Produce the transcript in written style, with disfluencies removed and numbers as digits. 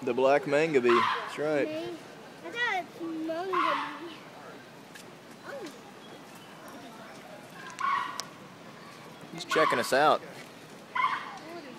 The black mangabey. That's right. I thought it's mangabey. He's checking us out.